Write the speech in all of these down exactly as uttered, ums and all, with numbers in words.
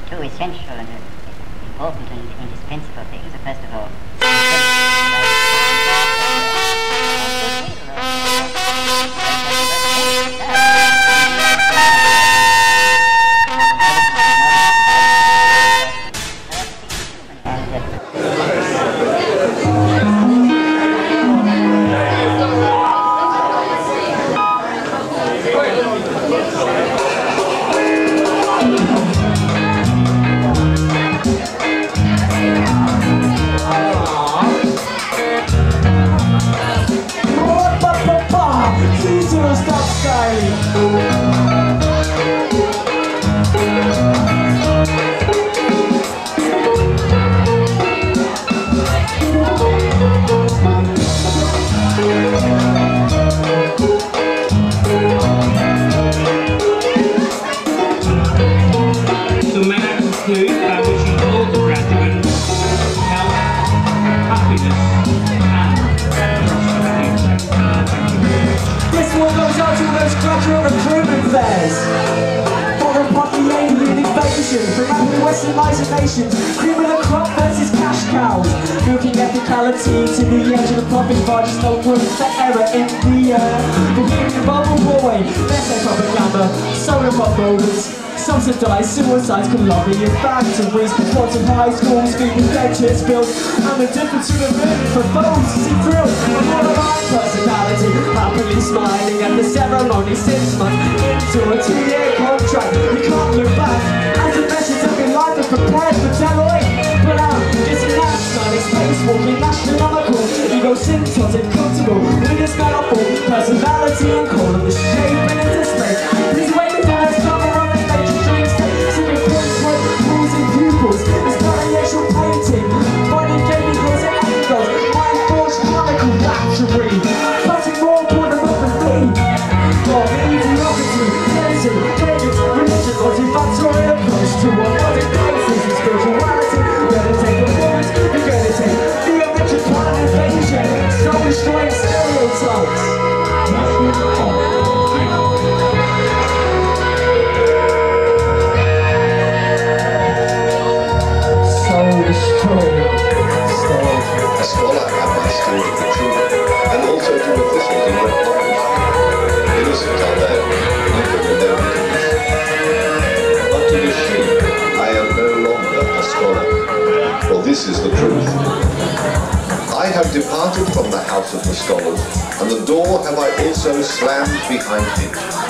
two essential and important and indispensable things are, first of all, criminal crop versus cash cows, milking ethicality to the edge of the profit bar, just no room for error in the air. The human bubble boy, there's no propaganda, solar pop rollers, subsidised suicides can lobby in factories, reports of high schools, people lectures built, and the difference in the movie for foes to see through. I'm all of my personality, happily smiling at the ceremony six months into a two-year contract. You can't look back, as a message of your life is prepared for Deloitte. But I'm just an astronaut, spacewalking, astronomical, egocentric, comfortable, with this manifold personality and call of the shape and into space. Please wait until there's cover on the stage and drinks, secret points, rules and pupils. This variation painting, finding gaming hills and angles, mind forged chemical factory, putting more born above the sea. God, mediocrity, tension, pages, religion, multifactorial approach to what modern crisis and spirituality. You're gonna take the words, you're gonna take the original part of invasion, so destroying stereotypes. A scholar had my skills of the truth, and also to officials in red pockets. Innocent are there, even in their wickedness. But to the sheep, I am no longer a scholar, for this is the truth. I have departed from the house of the scholars, and the door have I also slammed behind me.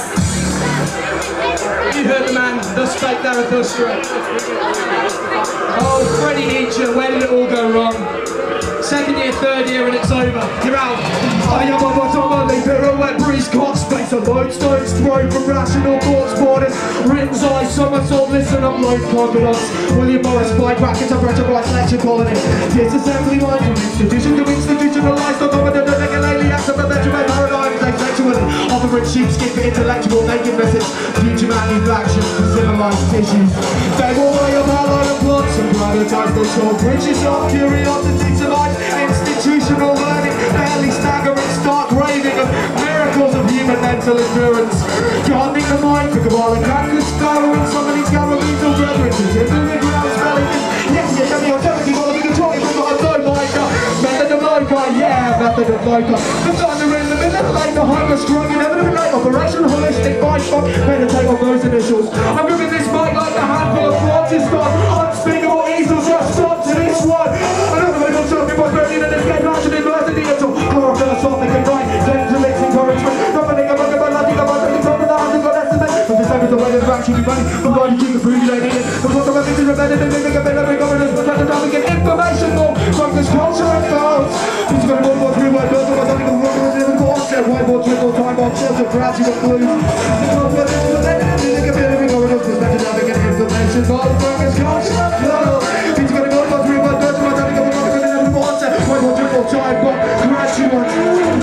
You heard the man, thus spake Zarathustra. Oh, Freddie Nietzsche, where did it all go wrong? Second year, third year, and it's over. You're out. I am a bottom only pirouette, breeze, caught space, a lodestone's throw from rational thoughts, borders, written's eyes, somersault, listen up, load confidence. William Morris, fly brackets, a pressure rise, lecture colony. This assembly line from institution to institutionalized, the dominant and regularly acts of a Benjamin paradigm, sexually. Offering sheepskin for intellectual nakednesses, future manufactured for civilized tissues. They will weigh up our line of plots and privatize the shore, bridges of curiosity to life. Institutional learning, barely staggering, stark raving of miracles of human mental endurance. Guarding the mind for Kabbalah, Catholic scouring, summoning governmental brethren, continuing the ground spelling this. Yes, yes, tell me, I'm telling you, what I'm controlling, we've got a no liker. Method of liker, yeah, method of liker. The thunder in the middle of the night, the hunger strong, inevitable night, operation holistic, mind fuck, meditate on those initials. I'm gripping this mic like the handful of thoughts is gone. Unspeakable easels, just stop to this one. Another way of talking about burning and escape, action in diversity until core philosophic and right, gentle encouragement, nothing about the melody, the melody, the melody, the estimate. But this time is the way that actually money, the body keep the food you don't need it. The book of everything is embedded in the a better governance, but the topic and information more, focus, culture and thoughts. It's going to one more three, one, two, one, something of one, one, one, one, one, white board, triple, time board, shelter, graduate blues. The book of everything is embedded in the better governance, but the topic and information more, focus, culture and thoughts. It's going to go one, three, one, two, one, something of one, one, one, one, triple, time board, graduate.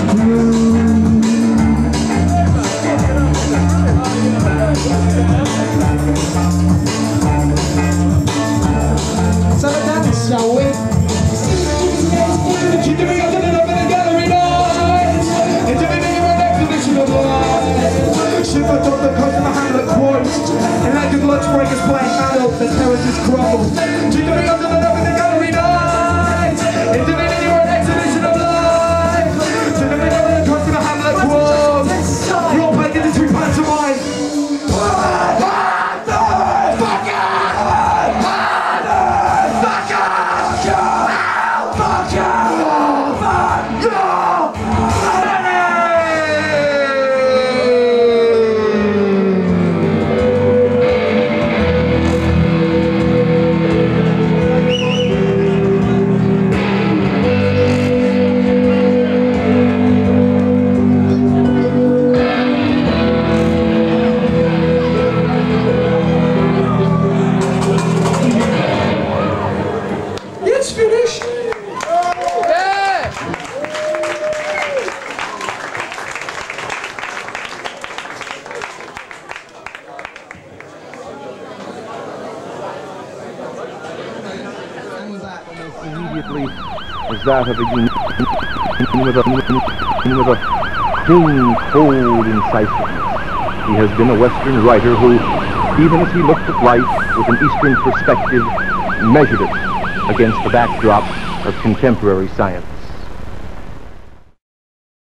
So the dance, shall we? Keep the ring up to the top of the gallery night. It's everything in an exhibition of life. Ship atop the coast of the Hamlet quotes. Electric lunch breakers playing adult. The terraces walls crumble. Do you know you're going up in the gallery night? If the minute you're an exhibition of life. Do you know you're going to cross in a Hamlet walls? You're playing into two pantomime. Immediately is that of a unique with a, with a clean, cold incisiveness. He has been a Western writer who, even as he looked at life with an Eastern perspective, measured it against the backdrop of contemporary science.